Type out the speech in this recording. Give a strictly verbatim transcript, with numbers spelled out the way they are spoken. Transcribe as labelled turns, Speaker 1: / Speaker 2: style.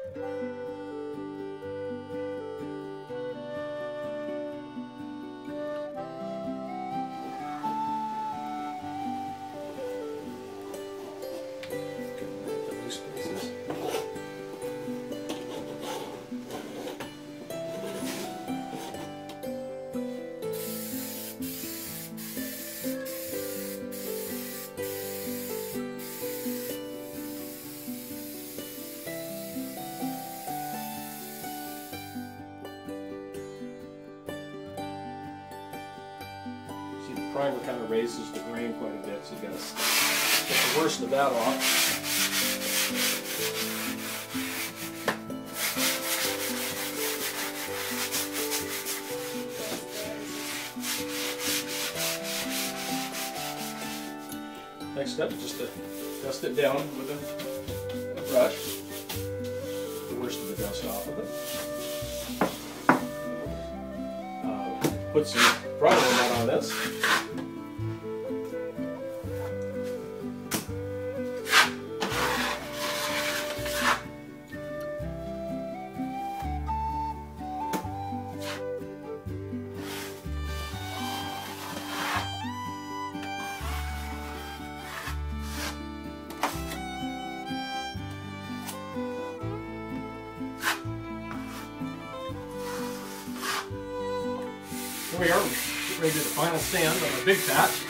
Speaker 1: Primer kind of raises the grain quite a bit, so you got to get the worst of that off. Next step is just to dust it down with a, a brush. Get the worst of the dust off of it. Uh, put some drywall mat on this. Here we are, getting ready to do the final sand on our big patch.